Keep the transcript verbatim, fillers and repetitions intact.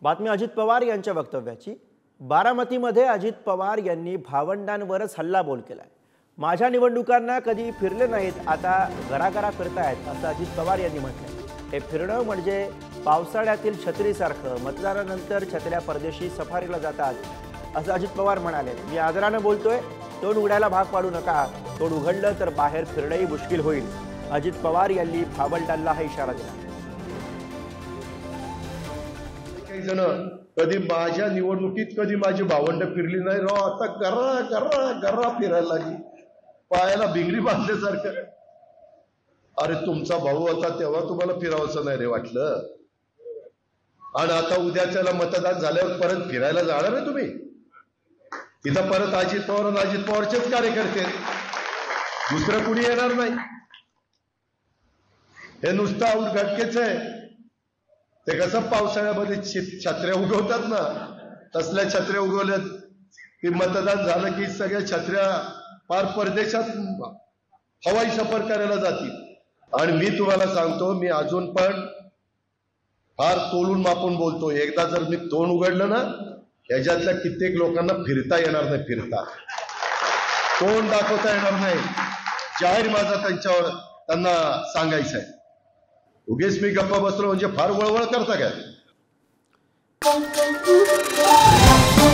बातमी अजित पवार यांच्या वक्तव्याची। बारामतीमध्ये अजित पवार यांनी भावंडांवरच हल्लाबोल केलाय। माझ्या निवडणुकांना कधी फिरले नाहीत, आता घराघरा फिरतायत असं अजित पवार यांनी म्हटलंय। हे फिरणं म्हणजे पावसाळ्यातील छत्रीसारखं, मतदानानंतर छत्र्या परदेशी सफारीला जातात असं अजित पवार म्हणाले। मी आदराने बोलतोय, तोंड उघडायला भाग पाडू नका, तोंड उघडलं तर बाहेर फिरणंही मुश्किल होईल। अजित पवार यांनी भावंडांना हा इशारा दिला। काही जण कधी माझ्या निवडणुकीत कधी माझी भावंड फिरली नाही राव, आता गर्रा गर्रा गर्रा फिरायला लागली, पायाला भिंगरी बांधल्यासारखं। अरे तुमचा भाऊ होता तेव्हा तुम्हाला फिरावंसं नाही रे वाटलं, आणि आता उद्याच्याला मतदान झाल्यावर परत फिरायला जाणार आहे तुम्ही? तिथं परत अजित पवार आणि अजित पवारचेच कार्यकर्ते, दुसरं कुणी येणार नाही। हे नुसतं उद्घाटकेच आहे। ते कसं पावसाळ्यामध्ये छत्र्या उगवतात ना, तसल्या छत्र्या उगवल्यात की मतदान झालं की सगळ्या छत्र्या फार परदेशात हवाई सफर करायला जातील। आणि मी तुम्हाला सांगतो, मी अजून पण फार तोलून मापून बोलतो। एकदा जर मी तोंड उघडलं ना, ह्याच्यातल्या कित्येक लोकांना फिरता येणार नाही, फिरता तोंड दाखवता येणार नाही। जाहीर माझा त्यांच्यावर त्यांना सांगायचं आहे। उगीच मी गप्पा बसलो म्हणजे फार वळवळ करता काय?